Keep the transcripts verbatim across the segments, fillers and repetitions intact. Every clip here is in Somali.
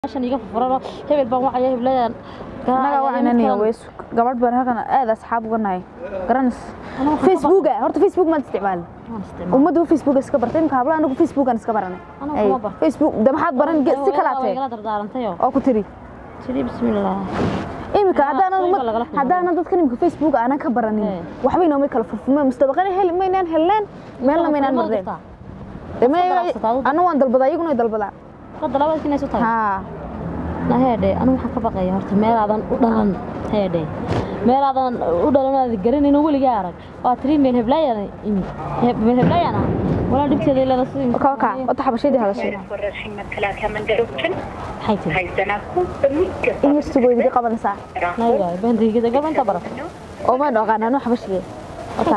عشان يقف فرارة هبل بان وعيه هبلان أنا وعنا نيويس قبل برهقنا هذا أصحاب قناي قرنس فيسبوك هرت فيسبوك ما تستعمل وما دو فيسبوك اسكبرتين كابلا أنا فيسبوك أنا اسكبرنا أي فيسبوك ده ما حد برن سكلاتي أو كتري تري بسم الله إيه مك هذا أنا هذا أنا ضد كلمة فيسبوك أنا كبرني وحبينا وميك الفرفوم مستبقين هل مينان هلين ميلنا مينان مرين أنا وان دل بدايق وني دل بدايق قد لا وكنا سوتها ها لا هادي أنا waxaan ka baqayaa horta meel aadan u dhalan heeday meel aadan u dhalan garanin oo waliga arag waa tiri meel heblayana imi meel heblayana wala dhibteeda ila rasiin kaka wata xabashadii hadashay wararshii markalaaka mandaroobtan hayte haysanaku bamidka inta go'di qabanaysa nayga bandiga gabanta barat oo ma dhaqaanano xabashadii wata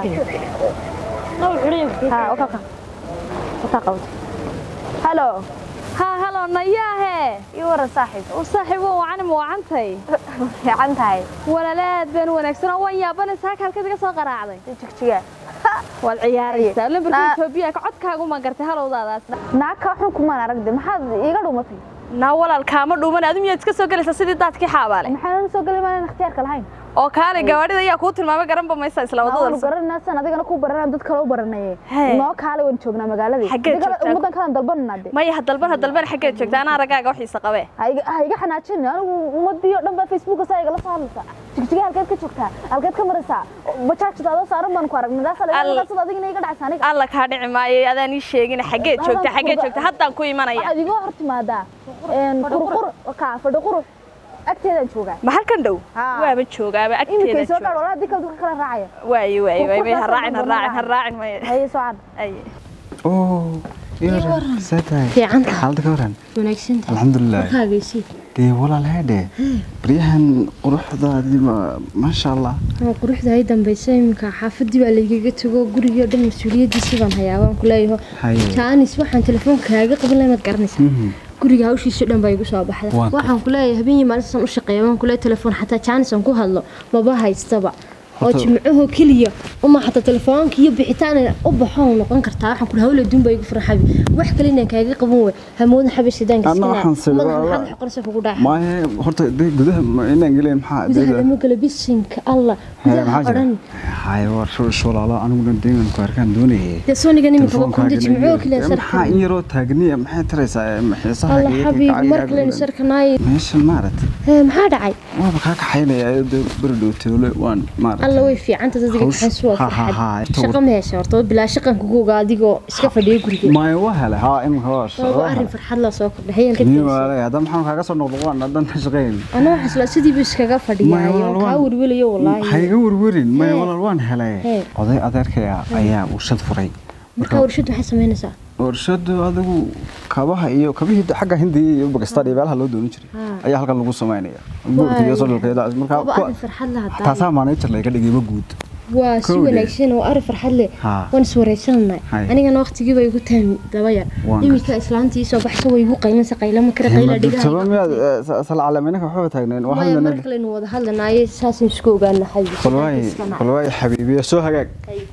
no xuriyo ha kaka wata qawti hello ها هلا نياه يورا صاحب وصاحبه وعن موعنتي عنتي ولا لا بين ونكسنا ويا بنا ساك halka ka soo qaraacday jigjiga wal ciyaaraysa lambarka Itoobiya ka codkaagu ma gartay halowdaadaas naaka waxaan kuma aragday maxaad iiga dhumatay na walaalkaama dhuuman aad miyaad iska soo galaysaa sidii dadkii xaabaalay maxaan soo galay maan ikhtiyaarka lahayn oo kaale gawadhida ayaa ku tilmaamay garan ba maysa isla wadada garanaysan adigana ku baranaan dad kale u baranayay noo kaale waan joognaa magaaladii adiga ummadan kale dalbannaade ma yaha dalban dalban xagee joogtaa ana ragaaga wax xiisa qabe hayga hayga xanaajin anigu ummadiyo dhan ba Facebook ka sayga la soo hadlaysa jigjiga halkeed ka joogtaa halkeed ka maraysaa bajaajtaada saaran baan ku aragnay daasal adigina iga dhacsan aniga alla ka dhici maayay adaan ii sheegin xagee joogtaa xagee joogtaa haddaan ku imanaya adigo hortimaada een qurqur ka fadhi qurux agteedan joogaa ma halkan dhow waaba joogaaba agteedan soo gaar walaal dikal dadka kala raacaya way way way way raacin raacin raacin may hay soo cad ay oo yar satay fiican xaalad ka waran wanaagsan alxamdulillah kaagaysi dee walaal heede bariyahan quruxdaadi ma sha Allah quruxda ay dambeysay imka xaafadii baa laygaga tago guriga dhan mas'uuliyadiisa baan hayaa waan ku leeyahay jaanis waxaan teleefoonkaaga qaban lahayd garanaysaa guriga hawshiisa dhan bay igu soo baxday waxaan ku leeyahay habeenii maalintan u shaqeeyo waan ku leeyahay telefoon xataa jaanis aan ku hadlo maba haystaba oo jimcuhu kaliya uma xataa telefoonka iyo bixitaan u baxoon noqon kartaa waxaan ku hawlo duun bay igu farxabi wax kale inaan kaaga qaban way hamood xabashadaan gaskana qorso kugu dhax ma horta gudaha inaan galay maxaa gudaha ma kala bisinka Allah hay war soo sholaalo anigu deegan ku arkaan doonayay de sooniga nimika waa ku jimcuhu kaliya sar maxaa in yaro taagniya maxay taraysaa xiisaha Allah xabiib markale sarkanaay meesha maarat ee maxaa dhacay waa ka kaxaynaya bardhowteelo waan maarat الله ويفي عنت تزيد حسوة شقة ماشي ورطة بلا شقة كوكو قاعديكو إسكافة ديكو ما يوهله ها إم هواش أعرف فرحة الله سوكر هي الكتير نيوه هذا محمد كاغا صار نقطوان هذا تشغيل أنا أحس لا سيدي بس كاغا فدي يعني كاور ولا يو والله هاي ور ورين ما يولا الوان هلا قضي أدرك يا أيام ورشد فري مركا ورشد حسب هنا سا ورشد هذا كابها إيو كبيه حاجة هندي باكستاني بالها لو دون يشري أي حلقة لو سمعينية بقول يوصل الكيدا مركا فرحة الله تاسع ما نيتر لك اللي يجيبه جود وسوي لكشين وأعرف فرحة لي ونسوري سلنا أنا كان وقت جيبه يقول تهم دوايا إمي كإسلامتي صباح سوي يقول قيمة سقيلة ما كره قيلة دقيقة تمام يا سل على منك وحبة تجنين واحد من المركل إنه وده هذا ناي ساس مسكو قالنا حبيبي خلواي خلواي حبيبي شو هجاك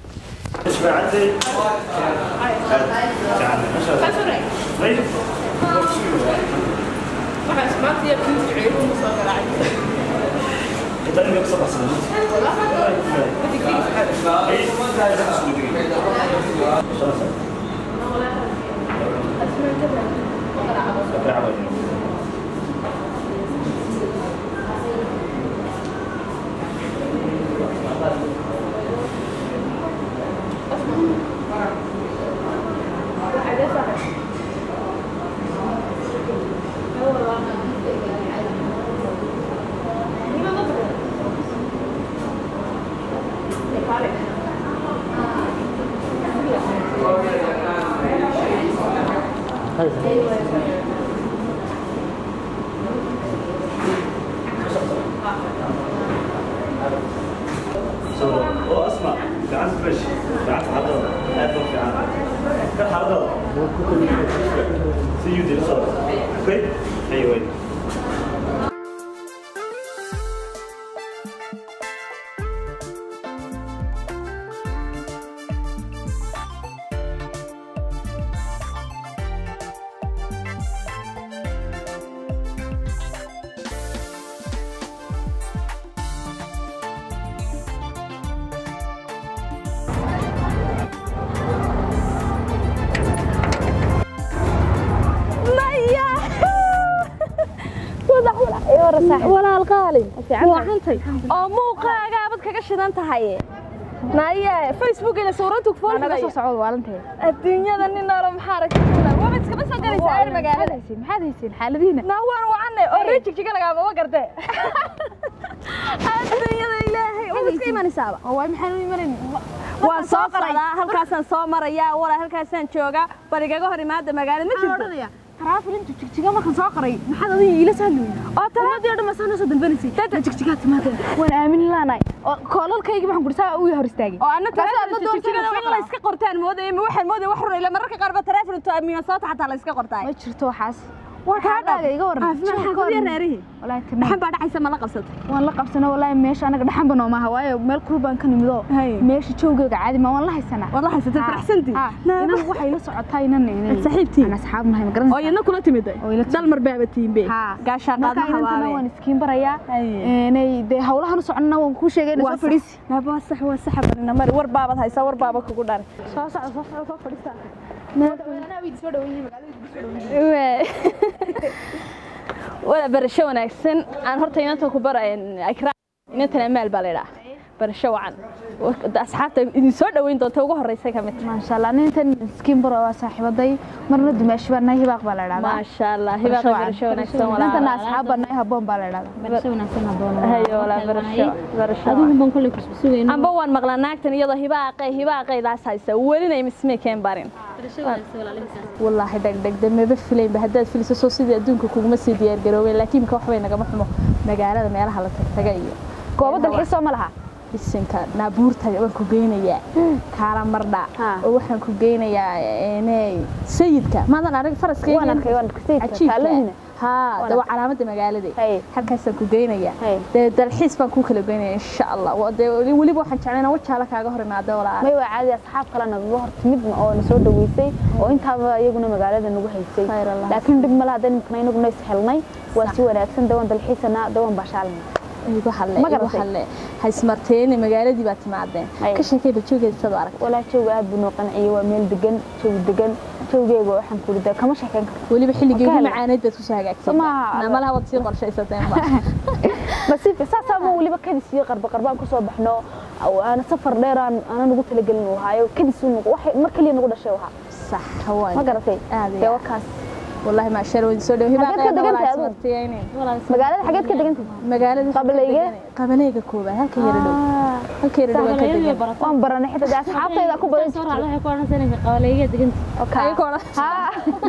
اسمع تعال فش تعال حضر لا توقف عنها كان حضر سيدي الصوت اوكي ايوه ورا ولا القالي وعنتي oo muuqaaga abad kaga shidan tahay naya Facebook ila suuradu ku أنا قصص عود والنتي adduunyada nin nool maxaa aragtay waa mid iska soo galaysaa ee magaalada maxaad haysiin xaaladiina nawaan wacanay oo reejig jiga laga ma gartay adduunyada ilaahay oo iska imanaysaaba oo way maxaan u imanin waan soo qarayaa halkaasaan soo marayaa wala halkaasaan jooga barigaga hor imaada magaalada ma jirto ترافل انت جigjiga markan soo qaray maxaad adiga ila sahluun oo taladii dhamma soo soo dalbanaysi dad jigjiga timaada waan aamin laanaay oo koolalkayga waxaan gursaa uu hor istaagay oo anna taladii jigjiga la iska qortaan mooday ma waxaan mooday wax run ila mararka qaar ba taraafil inta amiin soo taxta la iska qortay ma jirto waxaas waxaa dhacay iga waran waxaan ku yareerihi wallahi timid waxaan baa dhacaysa ma la qabsatay waan la qabsana wallahi meesha anaga dhaxan bano ma hawaayo meel kulub baan ka nimido meesha joogayga caadi ma waan la haysana waan la haysatay faraxsantii inaan waxay la socotay inaan inay saxiibtii ana asxaab nahay ma garanaysaa oo iyana kula timiday dal mar baabatiin be gaasha qaadna hawaayo waan iskiin baraya inay de hawlahan u soconana waan ku sheegay inay soo fadhiis naba sax waa sax barina mar war baabad haysa war baaba kugu dhar soo socdo soo socdo soo fadhiista ولا برشة وناكسن أنا هرت ينتهي كبر أكرا ينتهي المال بالله برشة وعن أصحابته ينسون وين توجه الرئيس كمت ما شاء الله ننتهي سكين برا صاحب ضي مرة دمشق برنا هي باق بالله ما شاء الله هي باق برشة وناكسن ولا ننتهي أصحاب برنا هبون بالله برشة وناكسن هبون هاي ولا برشة برشة أدوم بنقول لك بسوي أنا بوان مغلانك تاني يلا هي باق هي باق إذا سايسة ولينا يمسمي كم بارين والله دق دق دم بفلين بهداد فلوس سوسيدي أدونك كوجم سيدي الجروي لكن كوحوين نجمع محمو مجالات ما يلها لتجاي قوة الحصة ملها السنكا نابور تجي وكوجينا يا كارا مردا وإحنا كوجينا يا يعني سيدك ماذا نعرف فرس كي وانا كي وانا سيدك تعلمنا ها ده علامة المجال دي حتى سكوجينا يا ده ده الحس بنكون كله جينا إن شاء الله وده ولي بوحن شعلنا وجهنا كأجهر مع دولة ما هو عادي أصحاب كلنا نروح تمد أو نسود ويسي وأنت هذا يجونا مجال ده نروح يسي لكن بجمل هذا ممكن ينقل نسحلنا وسوى أحسن دوان ده الحس أنا دوان بشالنا يبغى حلا يبغى حلا هالسمرتين المجال دي بتمعدين كشيء كي بتشوف الصدارك ولا تشوف قاعد بنوقنعي وميل دقن شوف دقن شوف جيجو وحن كل ده كم شيء كان واللي بيحل جيجو معاند بتوسع جاك ما ما لها وتصير قرشة ستين بس في ساعة مو اللي بكذا يصير قرب قربان كسب إحنا أو أنا سفر ليران أنا نقول تلقى هاي وكذا سنو واحد مركلي نقول الشيء وها صح هو ما قرأتي يا وكاس والله ما شروا يسولوا هي بقى كده دقنتي مقالة حاجات كده دقنتي مقالة قبلية قبلية كوبا هالك يردو هالك يردو وان برا نحن ده أصحابي إذا كوبا صار على كورن سنة قبلية دقنتي أوكي كورن ها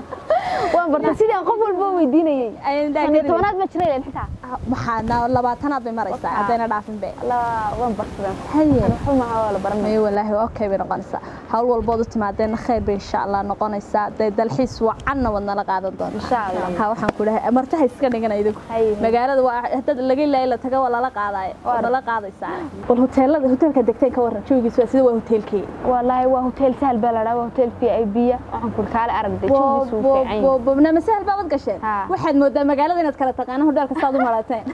وان برا سيدي أقفل بوم يديني أنا توانات ما تشري لين حتى محانا ولا بعتنا بمرسا عدنا رافين بي لا وان برا هي حما ولا برا أي والله أوكي بنقنصا هول والبوض تمادين خير إن شاء الله نقنصا ده الحس وعنا ونلا قاعد إن شاء الله ها waxaan ku dhahay martahay iska dhigana idinku magaalada waa hadda laga ilaa la taga wala la qaaday wala la qaadaysaa wal hoteelada hoteelka degteen ka waran joogiisa sida waa hoteelkii wallahi waa hotel sahal balada waa hotel V I P waxaan ku kala aragday joogiisa uu fiican bobna masahal baad gasheen waxaad moodaa magaalada inaad kala taqaan hoteelka saad u malateen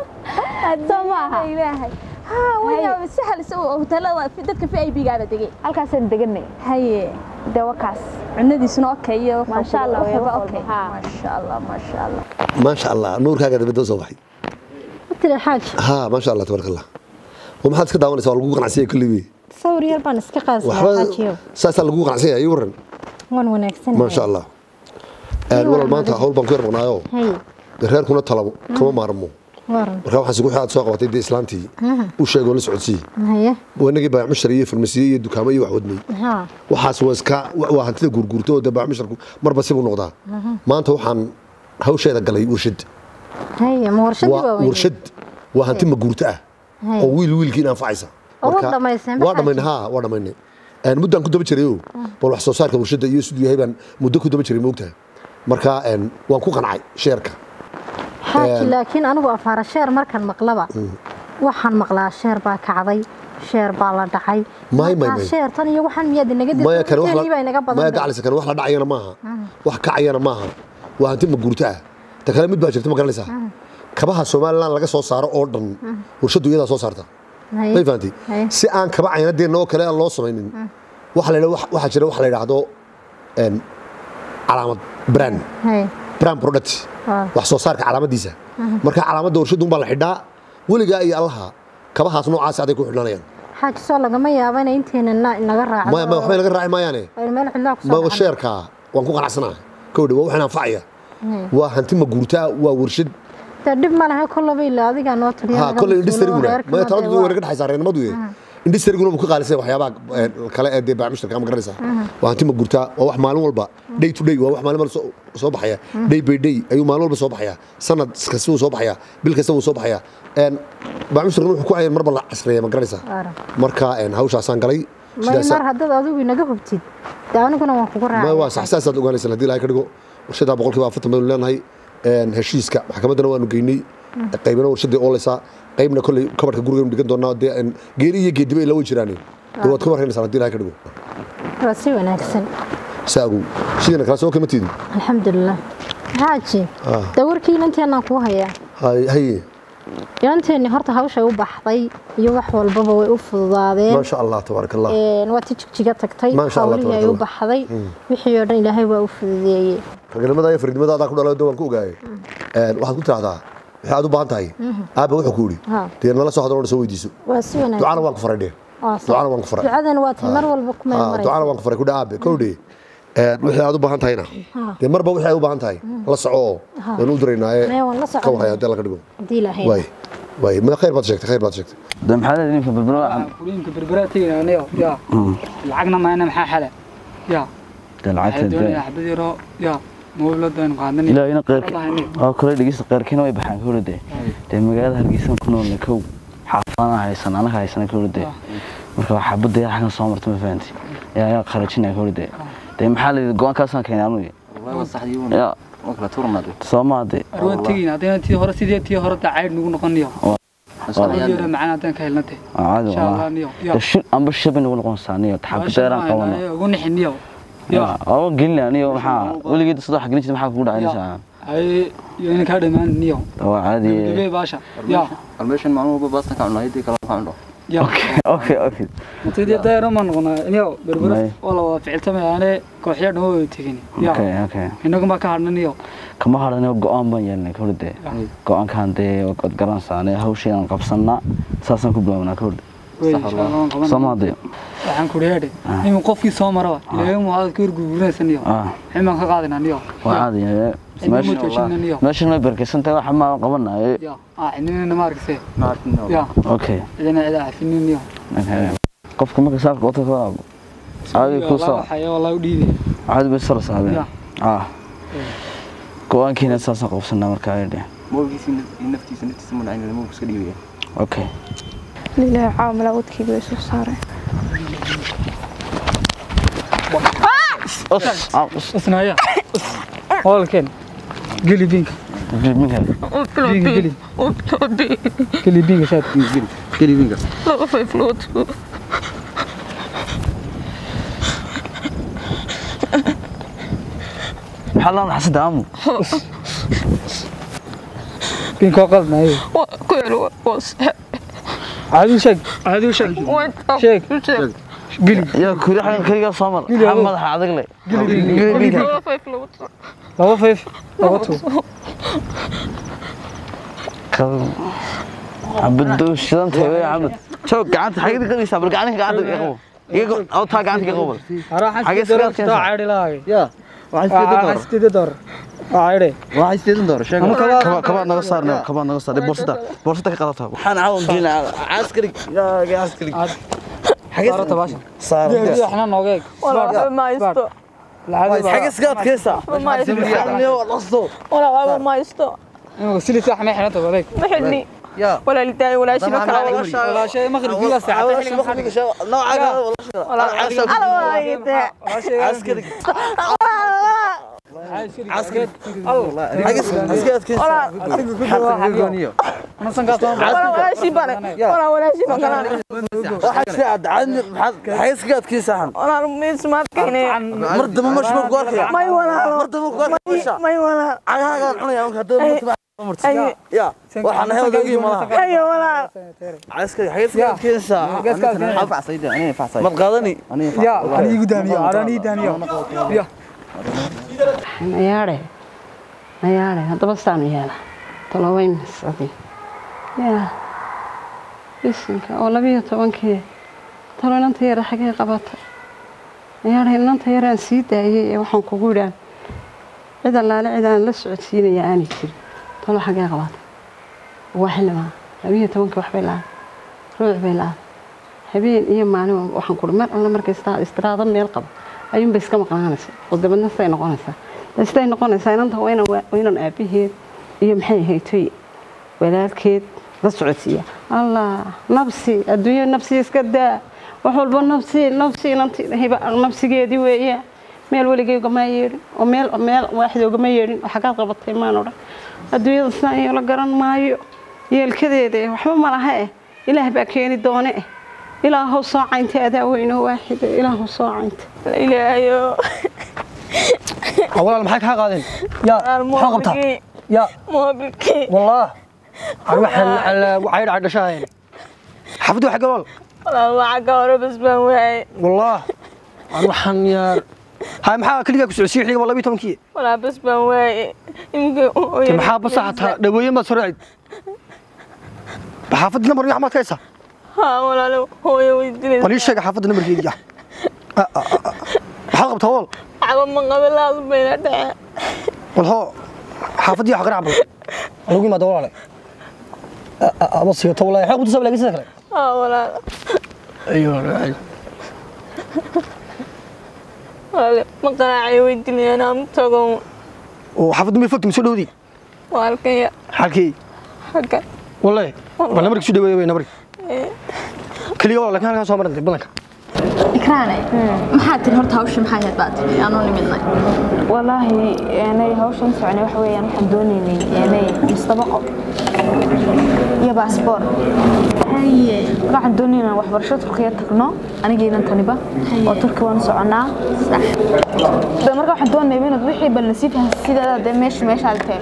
soomaha ilaahay ها ويا سهل سو hoteelada dadka V I P gaaba degay halkaas aan deganay haye dawakaas cunadiisuna okay ما شاء الله okay ما شاء الله ما شاء الله ما شاء الله نور كاغا دبدو soo baxay ترى حاج ها ما شاء الله تبارك الله وما iska daawanaysaa waa lagu qanacsiyo kullibi صور yar baan iska qaasay xaajiyo saasa lagu qanacsiyo ay waran wan wanaagsan ما شاء الله aan wal maanta hawl baan ku yarnaayo hay reerkuna talabo kama maarmo waran marka waxaan sugu xaad soo qabatay islaantii u sheegay la socodsi haye wanagi baa mushariye farmasiye iyo dukaamo iyo wax wadnay ha waxaas waa iska waa hantida gurgurto oo dabaa musharku marba si uu noqdaa maanta waxaan hawsheeda galay warshad haye ma warshad waa warshad waa hanti ma guurta ah oo wiil wiilkiina anfacaysa marka waa dhamayna ha waa dhamayna aan muddo ku daba jiray oo bal wax soo saarka warshada iyo sidoo yahay baan muddo ku daba jiray moogtaa marka aan waan ku qancay sheerka حاجة لكن أنا بأفار الشهر مركن مقلبة وحن مقلا الشهر باكعضي شهر بالا دحي ما ما ما الشهر تاني وحن مياد نجد ما كان واحد ما قال كان واحد دعينا معها واحد كعينا معها وأنت مجرتها تكلم مد باجرت ما قال لسه كبها سومال لان لقى صوص صار أوردن وشدوا يدا صوص صارته ما فهمتي سأن كبا عينا دي إنه كلا الله سمين واحد لا واحد واحد جرا واحد لا يعدو إن علامة براند brand product wax soo saarka calaamadiisa marka calaamadda warshadu baa la xidhaa weliga iyo allaha kabahaas noocaas aday ku xidhanayaan xaaj soo lagama yaabana inteena naga raacdo ma ma waxba laga raaci maayaane meel xidlaa ku soo ma sheerka waan ku qanacsanahay kowdhi waa waxaan anfacaya waa hanti ma guurtaa waa warshad dib ma laha kollaba ilaa adiga noo tiriyo ha kollay industry-guna ma taladu way naga dhaxaysaa reernimadu industry-guna uu ka qaalisay waxyaabaha kale ee deebac mushtarka ma garanaysaa waa hanti ma guurtaa waa wax maalin walba day to day waa wax maalin walba soo baxaya day by day ayuu maalin walba soo baxaya sanad kasta uu soo baxaya bil kasta uu soo baxaya een baac mushtarka wuxuu ku hayeen marba la casriyeey ma garanaysaa marka een hawshaasaan galay sidaas mar hadda adigu inaga hubtid daaniguna waan kugu raacay ma waa sax sax aad ogaanaysaa hadii la ka dhigo warshada boqolkiiba afartan baynu leenahay een heshiiska maxkamaddana waanu geynay qaybna warshadii oolaysa qaybna kulli kabarka guriga dhigan doonaa de geeri iyo geediba ila way jiraan waad ka warhaynaysaa hadii la ka dhigo rasi wanaagsan saagu sidana kala soo kamatiid alxamdulillah haaji dawarkiina inteena ku haya hay hay yanteeni horta hawsha u baxday iyo wax walbaba way u fududaadeen ma sha Allah tabarakallah een waa tijjiga tagtay hawlihii ay u baxday wixii oo dhan Ilaahay waa u fududeeyay raganimada iyo fariidnimada aad ku dhalay waan ku ogaayay een waxaad ku tiraahdaa waxaad u baahan tahay aaba wuxuu ku yiri tii nala soo hadalno soo weydiiso waa si wanaagsan ducana waan ku faradhe ducana waan ku faray ducadan waa tii mar walba ku meel maray ducana waan ku faray ku dhaabe kowdhi een wixii aad u baahan tahayna de marba wixii aad u baahan tahay la soco waan u direynaaye ka waxay hadii la ka dhigo hadii Ilaahay way way ma khayr baad sheegtay khayr baad sheegtay ده محل إنك بالبرا إنك بالبرا تيجي أنا يا يا العقنا ما أنا محل حلا يا ده العتل ده حبيبي رو يا مولد ده نقعدني لا هنا غير آه كل اللي جيس غير كنا يبحث كل ده ده مجال هالجيسان كنا نكو حافظنا هاي سنة أنا هاي سنة كل ده مركب حبض ده إحنا صامرت ما فهمتي يا يا خرجنا كل ده ده محل الجوان كاسان كنا نعمله والله صح ديون يا وكلا تورنا ده صامع ده روان تيجي نادينا تي هرا سيدي تي هرا تعيد نقول نقنيه أصلاً معنا تان كهلنته عادي والله الشيء أم بالشيء بنقول نقول ثانية تحب تيران قوانا يقول نحنيه يا أو قلنا يعني محا ولي قد صدق حقني محا فودا عين ساعة أي يعني كهذا ما نيو هو عادي جبي باشا يا المشين معلومة بس كان هيدي كلام عنده أوكي أوكي أوكي متى داير ما نقولنا نيو بربرس والله فعلت ما يعني كوحيد هو تيجيني يا أوكي أوكي إنكم ما كهرنا نيو كم هذا نيو قام بيننا كل ده قام كان ده وقت قرن سنة هو شيء أنا قبصنا ساسن كبلنا كل سما ده waxaan ku leeyahay in qofkii soo maro ilaahay mu hada ku guuleysanayo ximaan ka qaadana niyo وعادي ماشي ماشي ما بركس أنت واحد ما قبلنا يا آه إننا ما ركسه يا أوكي إذا إذا عارفين نيو قفكم ما كسر قطة فاضي عادي كوسا حياة والله وديدي عادي بس صار صعب آه كوان كنا ساسا قفصنا مركاية ده مو بيسي نفتي سنتي سمون عين مو بس كديه أوكي لله عامل أودكي بيسوس صاره أص أص أصنايا هول كن قلي بينك قلي بينك بينك قلي قلي بينك شاد قلي قلي بينك لا في فلوت حلا حسد عمو بينك وقلنا أيه كيلو وص عادي شق عادي شق شق قلي يا كل حاجة كذا صامر محمد حاضر لي قلي قلي لا في فلوت لا في لغته كذا عبدو شلون تبي يا عبد شو قعدت حاجة كذا يسافر قعدت قعدت يقوم يقول أو تا قعدت يقوم حاجة سكرت كذا عادي لا يا واحد ستة دور عادي واحد ستين دور شو كمان كمان نقصر كمان نقصر بورصة بورصة كقطعتها حنا عاون جينا عسكري يا عسكري حاجة صارت باشا صار احنا نوقيك ولا ما يستو حاجة سكات كيسة ما يستو ولا الصوت ولا ما يستو سيلي صح ما احنا تبغيك محلني ولا لتاني ولا شيء ولا شيء مغرب ولا ساعة نوع ولا ولا عسكري عسكري الله عسكري كيسة أنا سنقطع ولا ولا شيء بنا ولا ولا شيء بنا واحد ساعد عن حاجة سكات كيسة ولا ميس ما كيني مرد ما مش مقول يا ما ولا مرد ما مقول ما ولا عاها قال أنا يوم هذا أي يا وحنا هذا دقيقة ما أي ولا عسكري حاجة سكات كيسة أنا فع صيد أنا فع صيد ما تقاضني أنا يا أنا يقدامي أنا يداني يا ياره ayaalay haddaba saan yeela taloweyn masadi yaa isinka oo labiyo tobankii talo inanta yar xagee qabatay ayaalay inanta yaraan sii daayay ee waxaan kugu idhaan cid allaale cid aan la socodsiinaya aanay jirin talo xagee qabatay waxilma labiyo tobankii wax bay lahayd ruux bay lahayd habeen iyo maalin waxaan ku mar alla markasta istiraada meel qabo ayuun bay iska maqnaanaysa oo dabadna say noqonaysaa istay noqonaysaa inanta wayna waynan aabaheed iyo maxay haytay walaalkeed la socodsiiya allah nafsi adduunyo nafsi iska daa wax walba nafsi nafsi inanta hiba nafsigeedii weeyaa meel waligeyga ma yeedhin oo meel meel waaxdooga ma yeedhin waxa ka qabatay maan odhan adduunyada saan iyo la garan maayo yeelkadeeda waxba ma laha eh ilaah baa keeni doone eh إله صاعين تأذى وينه واحد إله صاعين إلهيو أولا المحاك حق هذين يا حقبتها يا موبلكي والله أروح على عير على شاهين حفظوا حق الول والله حق أورو بس بنوعي والله أروح يا هاي محاك كل جاكس عسير حلي والله بيتهم كي ولا بس بنوعي يمكن محاك بصحتها دوية ما سرعت بحافظ نمر يا حماد كيسة ها ولا لو هو يوديني وليش شيء حافظ نمر كي يا حلقة طول عقب من قبل لازم بيناتها والله حافظ يا حقر عبد أقول ما دور عليه أبص يا طول حلقة تسوي لك سكرة ها ولا أيوه أيوه ولا ما قناع يوديني أنا متقوم وحافظ نمر فك مسؤول ودي والكيا حكي حكي والله والله نمرك شو دوي نمرك كلي والله كان كان صامر بدنك إكراني maxaa tir horta hawsha maxay ahayd baad aanu nimidnay wallahi aanay hawshan soconay wax weeyaan waxaan doonaynay aanay mustabaqo iyo baasaboor haye waxaan doonaynaa waxbarasho Turkiga tagno aniga inaan taniba oo Turkiga waan soconaa sax marka waxaan doonaynaa inaan wixii bal nasiib sidaada meesha meesha haltay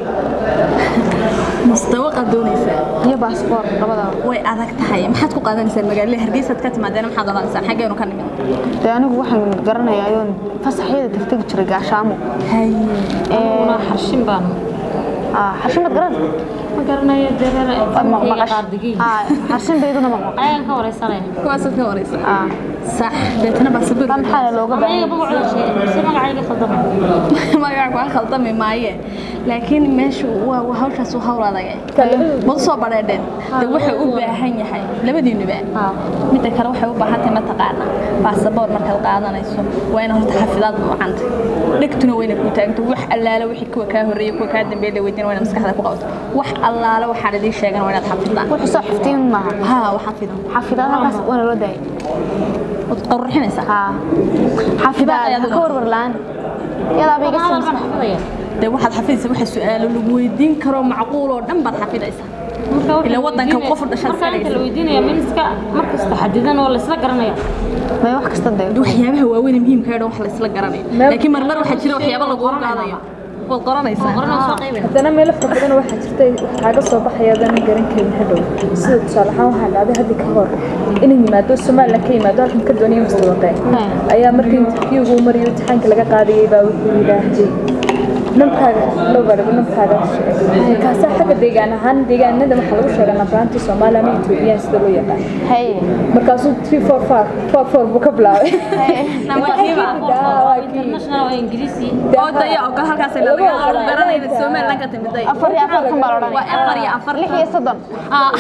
mustawaqa doonaysa iyo baasaboor labada way adag tahay maxaad ku qaadanaysaa magaalada Hargeysa ka timaadeen maxaad oranaysaa xageenu ka nimid anigu waxaan garanayaa ayoon fasaxyada tagtagi jiray gaashaamo haye una xarshin baan ah xarshin bad garan ma garanayo deerar ay qaardigi ah xarshin beeduna ma ayaan ka wareysanay kuwaas ka wareysan ah sax beetna baasaboor kan xal looga baahan yahay magacayga khaldamay magacayga waan khaldamay maaye laakiin meeshu waa hawshaas oo hawl adag ma soo bareedeen waxa uu baahan yahay labadiinaba mid kale waxa uu baahan tahay ma taqaana baasaboor marka la qaadanayso waa in horta xafidaad buuxanta dhigtuna wayna ku taagto wax allaala wixii kuwa ka horeeyay kuwa ka dambeeyay weydiin wayna maskaxda ku qabto wax allaala waxa la idin sheegan waa inaad xafidaan wax soo xiftiin ma ha wax xafidan xafidaadaas wana loo daay وتقرحينيسا ها حفيدات كور ورلان يلا بيجي حفيديا ده واحد حفيديسا waxa su'aalo lagu weydiin karo macquul oo dhan baad xafidaysa ila wadanka qof dhashay marka la weydiinayo minska markasta xadidan oo la isla garanayo ma wax kasta day waxyaabaha waaweyn muhiimka ah wax la isla garanayo laakiin mar mar waxa jira waxyaabo lagu qaadayo wad qaranaysaa qaranaysaa qaybin hadana meel fadlan waxa jirtay waxa soo baxayadana garan karin hadhow sida tusaalahaan waxa dhacday hadii ka hor inay yimaado Soomaaliland ka yimaado halkan ka doonayay mustaqbalka ayaa markii interviewgu mariyo imtixaanka laga qaadayay baa wuxuu yiraahday namkaaga loo gaadho namkaaga kaasa xagga deegaan ahaan deegaanada waxa lagu sheegaa nabraanti Soomaaliland iyo Itoobiya sida loo yaqaan hay markaasuu three four five four four buu ka bilaabay namkiiba international oo Ingiriisi oo daya oo halkaas la laga garanayay Soomaaliland ka timiday afar iyo afar kan baa waa afar iyo afar lix iyo soddon ah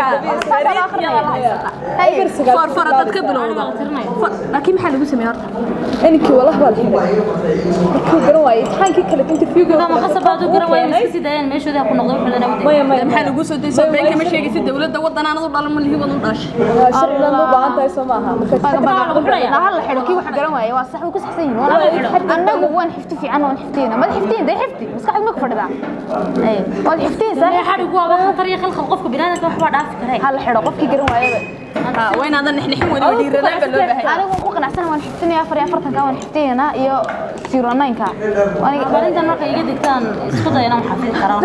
hay four four dad ka bilowda laakiin maxaa lagu sameeyay horta inkii wallahi waa xiray ku garan waayay imtixaankii kale interviewga ma qasabado garan waayay iska sidayeen meeshooda ku noqdo wuxuu leeyahay maxaa lagu soo deysay been kama sheegaysid dawladda wadanaanadu dhalan ma lihi wadan dhashay sharciga loo baahan tahay Soomaha marka la xiro kii wax garan waayay waa sax uu ku saxsan yahay annagu waan xifti fiican waan xiftiina ma xiftiin day xifti maskaxda ma ku fadhida ay waan xiftiin sax xarigu waa wax tariiq khalq qofka binaadamka wax baa dhaafi karay hal xiro qofkii garan waayay ah wayna adan nixnixin wada dhiiranaa baa loo baahay anigu ku qanacsan waan xiftinaya afar iyo afartan ka waan xiftiina iyo zero nine ka aniga barinta marka iga digtaan isku day inaan xafid karaan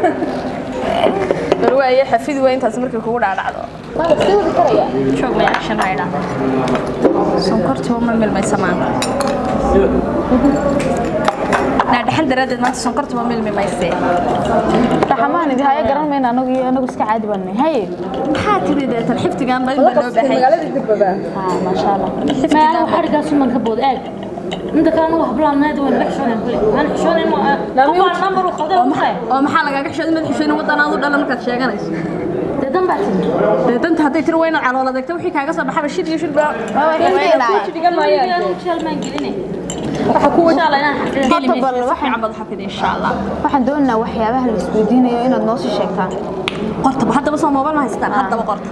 barwaye xafid weyn taas markii kugu dhaadhacdo ma la soo karaya shoog ma action ayda sonkorto ma meel may samaan dhaxan daradeed maanta sonkorta ma milmi maysay raxmaan idin haya garan meena anagu anagu iska caadi baan hay maxaa tiriday tan xiftigan baa loo baahay magaalada dibaba ha ma sha Allah ma xarigaas man ka bood aag inta kale anu hablaan naad waan baxshanaa kule aan xishoonay ma qofal number u qaday oo maxaa laga xishoonay mid xishoonay wadanaadu dhalan markaad sheeganayso dadan baa dadan haday tir weyna calool adagta wixii kaaga soo baxay shid iyo shid baa ku dhigan maayaan jeel maan gelinay waxa ku wada la inaan xaqeeyo bal waxaan abad xafid insha Allah waxaan doonaa waxyaabaha la isweydiinayo inaad noo soo sheegtaan qorta hadaba soo moobal ma haystaan hadaba qorta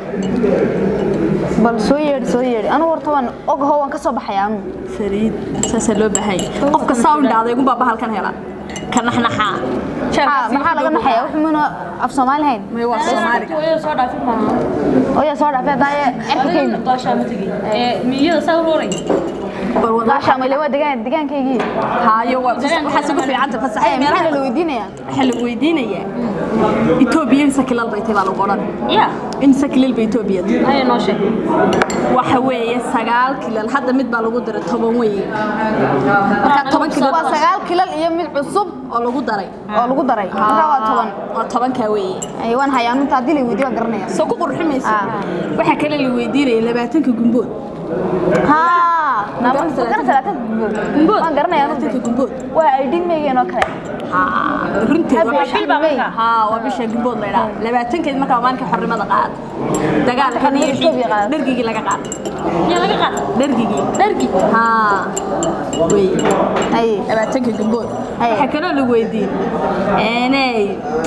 bal soo yeedhi soo yeedhi anu horta waan ogahay waan ka soo baxayaa anu fariid saas loo baahay qofka sound dhaaday ugu baa halkan hela ka naxnaxa maxaa laga naxaya wax muna af Soomaali hayn ma waa Soomaali oo soo dhaafin maaha oo soo dhaafay daaye erkay doosha ma tagi ee miyada sawirooray bal wada shamile waa degaan degaankaygii haayo waxa soo fiicanta fasaxay meelaha la weydiinaya waxa la weydiinaya Ethiopia sakilal bay tahay baa qoran ya in sakilal bay Ethiopia ay noo sheeg waxa weeye sagaal kilal hadda mid baa lagu daray toban weeye marka toban kilal waa sagaal kilal iyo mid cusub oo lagu daray oo lagu daray marka waa toban waa toban ka weeye ay waan hayaan inta hadii la weydiiyo garanaya soo ku qurximaysa waxa kale la weydiinay labaatan ka gumbood ha nabar salaatan gumbood waan garanaya inta gumbood waa ay dhimeeyeen oo kale ha runtii waa shilba marka ha waa bisha gumbood la ilaa labaatan keed marka maalinka xornimada qaad dagaalkan iyo dhargigi laga qaad ya laga qaad dhargigi dhargi ha way ay labaatan ka gumbood waxa kale la weydiin eenay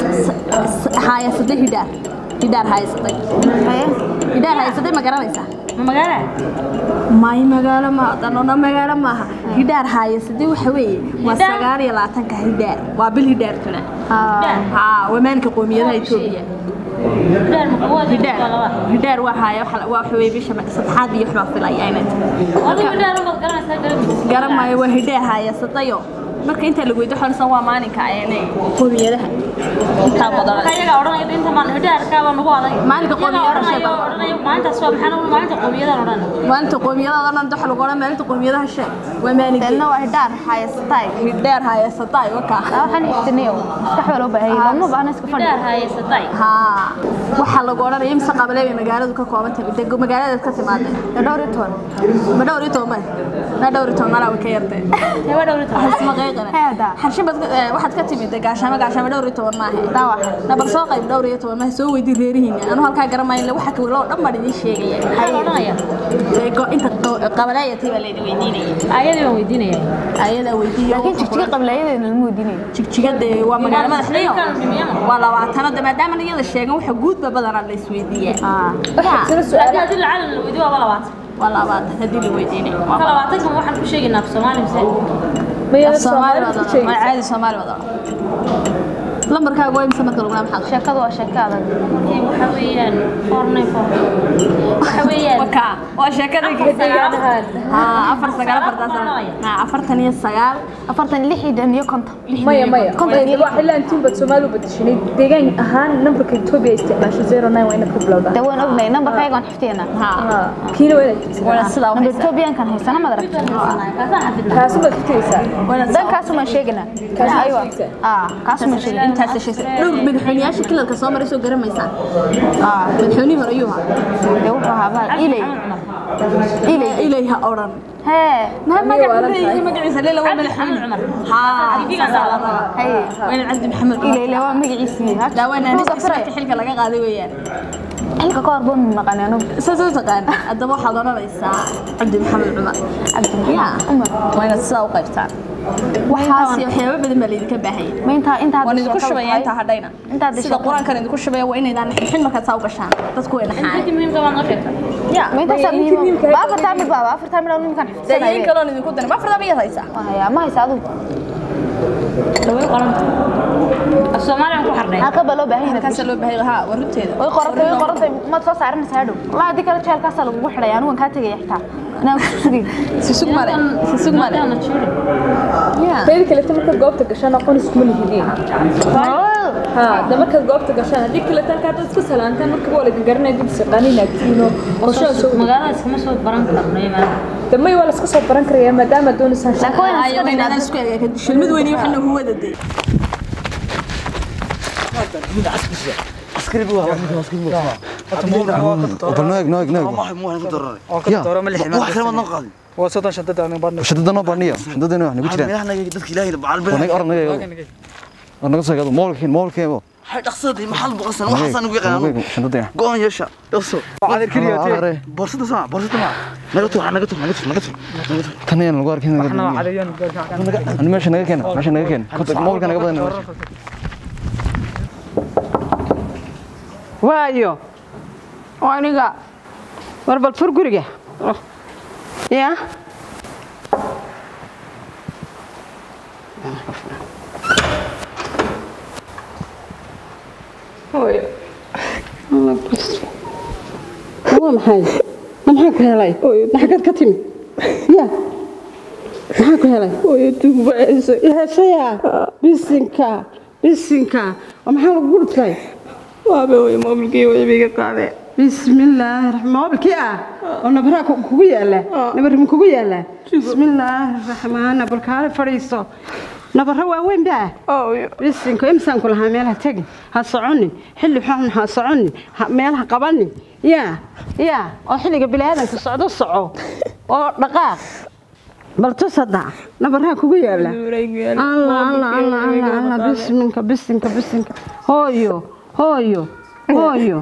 haya saddex hidar hidar haya saddex hidar haya saddex ma garanaysaa magaala may magaala ma danona magaala ma hidar haya sidii waxa weeye waa sagaal iyo labaatan ka hidar waa bil hidar tuna ha wamaanka qoomiyadaha Itoobiya hidar ma qowad hidar waa haya waxa weeye bisha saddexaad iyo xubaa filayay inay adiga hidar ma garanaysaa garan maayo waa hidar haya sadayo marka inta lagu weydiyo xorsan waa maalinka ayeenay qoomiyadaha inta badan kayaga oranay inta maan hidaarka baa nagu aday maalinka qoomiyadaha oranay maalinta soo maxaa maalinta qoomiyadaha oran maalinta qoomiyadaha oran daxal ugu oran maalinta qoomiyadaha sheeg waa maalinka dalna waa hidaar haysatay hidaar haysatay waka waxaan iftineeyo iska xawlo baahay lama baahna iska fadhi hidaar haysatay ha waxa lagu oranay imsa qabalay magaaladu ka koobantay deg magaalada ka timaaday dhowr iyo toban ma dhowr iyo toban ma dhowr iyo toban mara ka yartay waa dhowr iyo toban هذا حرشبت واحد كتب دقاشة ما قاشة ما دوري توان ما هي دا واحد نبر سوق دوري توان ما سوي دي ريرين أنا هالكا جرمين لو حكي ولا دم بدي شيء يعني هاي أنت قبلاية تبى اللي ويديني أيده ويديني أيده ويديني لكن تشتكي قبلاية الموديني تشتكي ده ومجال ما حليو ولا وعتنا ده ما دام اللي يلا الشيء وحجود ببدر على السويدية آه السؤال هذا العالم الويديو ولا وات ولا وات هذي اللي ويديني ولا واتكم واحد بشيء نفس سومالي مسألة ما الصومالي وضع ما عادي الصومالي وضع لمبر كا قوي مسمى كلنا محل شكله وشكله إيه وحويان فورني فور وحويان وكا وشكله كذا ها أفر سجال أفر تاسع ها أفر ثانية سجال أفر ثانية لحية دنيا كنت مايا مايا كنت الواحد اللي أنتم بتسمعوا بتشيني دقيقة أهان نمبر كتوبي استعمال زيرو ناين وين كبلا ده دوّن أبني نمبر كاي قان حفتينا ها كيلو وين ولا سلا نمبر كتوبي أن كان هيسنا ما درت كاسو بكتيسا ولا ده كاسو ما شيءنا أيوة آه كاسو ما شيء أنت هالشيء لو مدحونياش كل الكسام رئيسو قرم ميسان آه مدحوني هريوها يوها هذا إلي إلي إليها أوران ها ما ما قاعد ما قاعد يسأل لو محمد عمر ها هاي وين عند محمد إلي لو ما قاعد يسمي لا وين أنا سمعت حلقة لقى قاعد وياه حلقة كاربون مقالة أنا سوسو تقان الدبوا حضرنا رئيسا عند محمد عمر عبد عمر وين الساوق قيفتان waxaas iyo waxyaabo badan baa leedin ka baahay ma inta inta waan idinku shubaya inta hadhayna sida quraankan idinku shubaya waa inaydaan xixin marka saaw gashaan dadku way naxaan inta muhiim ka waan qeybta ya ma inta saamiyo ba afarta mid baa afarta mid aan kan xifsanay kala idinku daray ma afarta mid haysa waa ma haysa adu laway qoranta Soomaaliya ku xarnay halka baa loo baahan yahay halkaas loo baahan yahay warunteeda way qorantay way qorantay ma soo saarin saado wallahi hadii kala jeelkaas lagu xidhay anigu waan ka tagay xitaa أنا سوسي سوسي ماله سوسي ماله تاني كلمة مركز جوابتك عشان أقول اسمه الهدين ها ده marka goobta gashaan hadii kale tan ka dadku salaantaan marka wala garanay dib saqanin agtiino qorshaha soo magaalada iskama soo baran karno imaan damay wala iska soo baran karaya maadaama doonaysan laakiin ayada inaan isku eegay shilmid weyn iyo waxna huwada day askari buu ahaa askari buu وبنوك نوك نوك ما مو هنك ضرر يا واحد ما نقاد وصوت شدد انا برنا شدد انا برنيه شدد انا نقول كده احنا ددك ilaahay bacalbe ونك ارنا ارنا soo gado moolkeen moolkeebo hay dhaqsaday maxal boqosan waxaan ugu yaqaan شدد goon yeesha dhaqso waxaad kaliya borsada sama borsada ma naga tuux naga tuux naga tuux naga tuux taneen lagu arkin احنا عاديين انا meesha naga keen meesha naga keen moolka naga badan waayo وأنا وربل فرقرية يا هوي الله بس هو محاي من حق هلاي نحكت كتمي يا محاك هلاي هوي تبعس يا شيا بسنكا بسنكا ومحاول قلت لي وابي هوي موبلكي هوي بيجا قاعدة بسم الله الرحمن الرحيم كيا أنا براك كوجي الله نبرم كوجي الله بسم الله الرحمن نبركار فريسو نبره وين ده بس إنكم إمسان كلها مالها تجي هالصعني حل حون هالصعني مالها قبلني يا يا أحلي قبل هذا تصعد الصعو أو دقائق بل تصدع نبرها كوجي الله الله الله الله الله بسمك بسمك بسمك هويو هويو هويو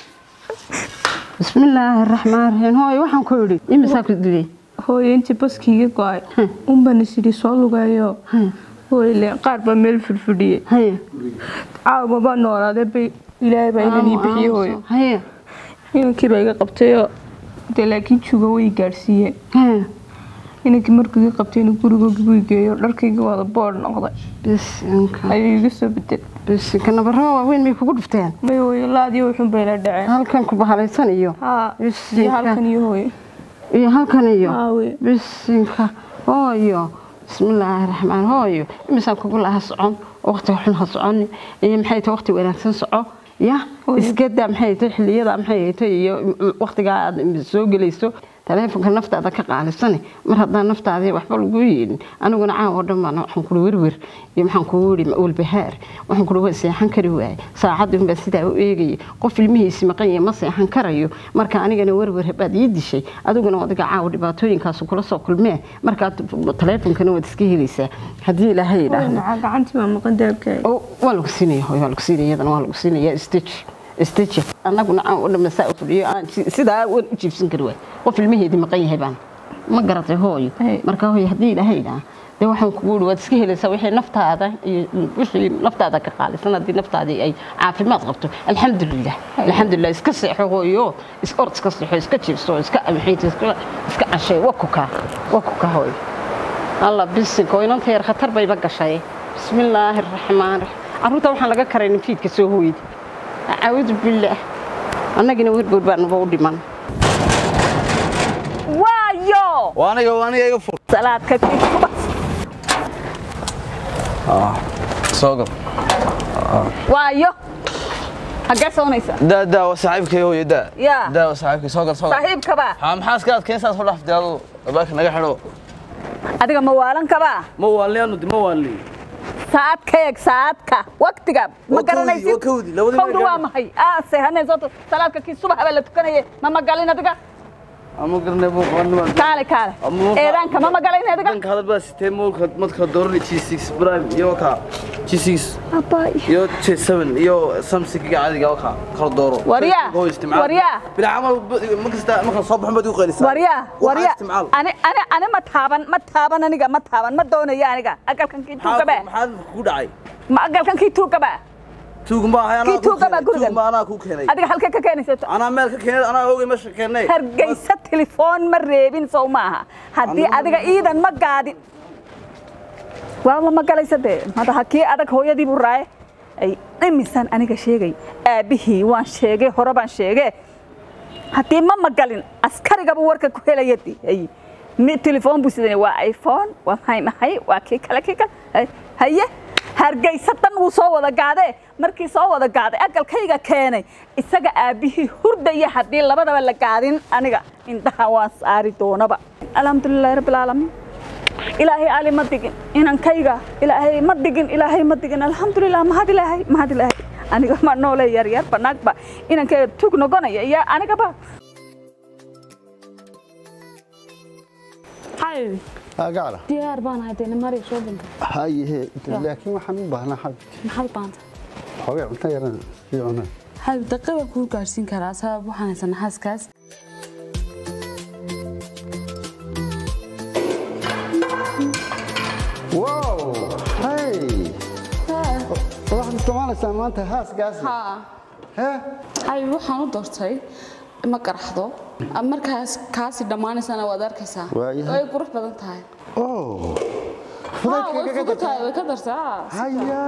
بسم الله الرحمن الرحيم هاي waxaan ku yiri imisa ku dilay hooyintii baskiga go'ay un baan sidii soo lugayo hooyle qaar ba meel furfudiyay hay caawa ba noolaade bay ilaahay baa inaan bixiyo hooyo hay inkii bay iga qabtay de laakiin jugo way gaarsiiyeen hay inkii markii qabtay inuu gurigooda buu geeyo dharkayga wada boor noqday bis inka ay iga soo bedel bis kana baro weyn may kugu dhufteen may hooyo laadi wuxuu bay la dhaceen halkan ku bahalaysan iyo ha iyo halkan iyo hooyo iyo halkan iyo bis inka hooyo bismillaahir rahmaan hooyo imisa kugu laha socon waqti xun ha socon iyo maxay tahay waqti wanaagsan soco ya iskeeda maxay tahay xilliyada maxay tahay iyo waqtiga aad soo galayso telefonka naftaada ka qaalisan mar haddaan naftaada waxba lagu yeelin aniguna caawa dhamaan waxaan ku werwer iyo maxaan ku wiri maul bahaar waxaan ku waa seexan kari waay saacadii baa sidaa u eegay qof ilmihiisa maqan yahay ma seexan karayo marka anigana werwer baad ii dishay adiguna wadiga caawa dhibaatooyinkaas kula soo kulmee marka telefonkana waad iska helaysaa hadii ilaahay yiraahdo gacantii ma maqan daabkay oo waa lagu siinayaa waa lagu siinayaa waa lagu siinayaa stitch استيجي أنا قلنا عن ولا مساء فلي سيدا وجيب سنكروي وفي المهي دي مقيه بان ما قرأت هوي مركا هوي هدي له هيدا ده واحد كقول وتسكيه لسوي حين نفط هذا وش نفط هذا كقال سنة دي نفط هذه أي عافي ما ضغطه الحمد لله الحمد لله اسكسر هويو اسكورت اسكسر هوي اسكتشيف سو اسك محيط اسك اسك عشاء وكوكا وكوكا هوي الله بس كوين أنت يا خطر بيبقى شيء بسم الله الرحمن الرحيم عروضه وحنا لقى كرين فيك سوهويد أعوذ بالله أنا جينا وير قربان بودي من وايو وانا وانا يقفل صلاة كتير بس آه صاقب آه وايو حاجة سونيسا دا دا وصاحبك يو يدا يا دا وصاحبك صاقب صاقب صاحبك با هم حاس كذا كيساس ولا في دال باك نجح حلو أديك موالن كبا موالي أنا دي موالي ساعات كيك ساعات كا وقت جاب ما قالنا يصير وكودي لو ده كودي ما هي آه سهنا زوت سلام كي الصبح ولا تكني ما ما قالنا دقة أما قرنا بو قانون كاله كاله إيران كمان ما قالنا دقة كان هذا بس تيمو خدمت خدورني تشي سكس برايم يو كا تشي سكس أباي يو تشي سفن يو سامسونج عادي قال كا خدورو وريا وريا بلا عمل ما كستا ما كان صبح ما دوقني وريا وريا أنا أنا أنا ما تابن ما تابن أنا ما تابن ما دون يا أنا أقل كان كي توك بقى ما حد كوداي ما أقل كان كي توك بقى توك ما هي أنا كي توك بقى قول ما أنا كوك هني أديك هالك كأني ست أنا مالك كأني أنا هو مش كأني هرجع ست تليفون مرة بين سو معها هدي أديك إيدا ما قاعد والله ما قال يصدق هذا حكي أديك هو يدي براي أي إنسان أنا كشيء أبيه وان شيء هربان شيء هدي ما مقالين أسكري قبل ورك كهلا يدي أي من تليفون بسيطني وآيفون وهاي ما هاي وكي كلا كي كلا هي hargeysadan uu soo wada gaadee markii soo wada gaaday aqalkayga keenay isaga aabihii hurdaya haddii labadaba la gaadin aniga indhaha waan saari doonaba alxamdulillahi rabbil caalamiin ilaahay ali ma digin inankayga ilaahay ma digin ilaahay ma digin alxamdulillah mahad ilaahay mahad ilaahay aniga ma noole yar yar banaagba inankayga tug noqonaya iyo anigaba هاي قاعدة ديار بان هاي دين مري شو بنت هاي هي لكن ما حنو بهنا حد محل بانت حوي عمتا يرنا في عنا هاي دقيقة كل قارسين كراسة وحنا سنحس كاس واو هاي واحد طبعا سامانته هاس قاسي ها ها هاي وحنا دورتي ما قرحضو markaas kaasi dhamaanaysana waad arkaysaa way qurux badan tahay oo fududka ka dartaa way ka dartaa haya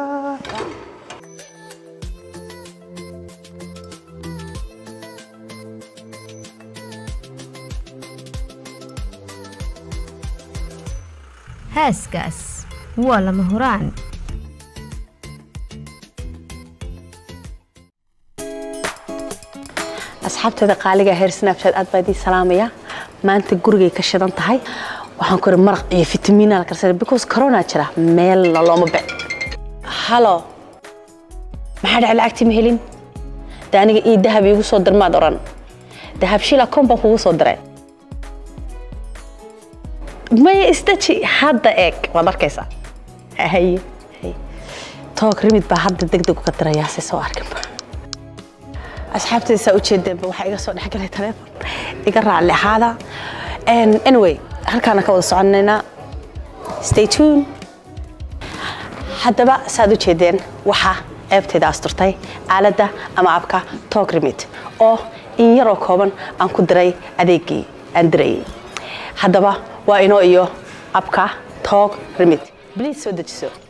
haaskaas waa lama huraan asxaabtada qaaliga heer snapchat aad baad ii salaamaya maanta gurigay ka shidan tahay waxaan ku ri maraq iyo fitamiin la karsan because corona jira meel looma bec halo maxaa dhacay lacagtii ma helin daaniga ii dahab igu soo dirmaad oran dahab shila komba kugu soo diray ma istaji hadda eeg waad arkaysaa hay hay toog rimid baa hadda degdeg uga diraya si soo arkin asxaabtayda saa u jeedeenba waxaa iga soo dhexgalay taleefon iga raaci ahaada anyway halkaana ka wada soconaynaa stay tuned haddaba saad u jeedeen waxaa ceebtayda asturtay aaladda ama abka talk remit oo in yaroo kooban aan ku diray adeegii aan dirayay haddaba waa inoo iyo abka talk remit please soo dejiso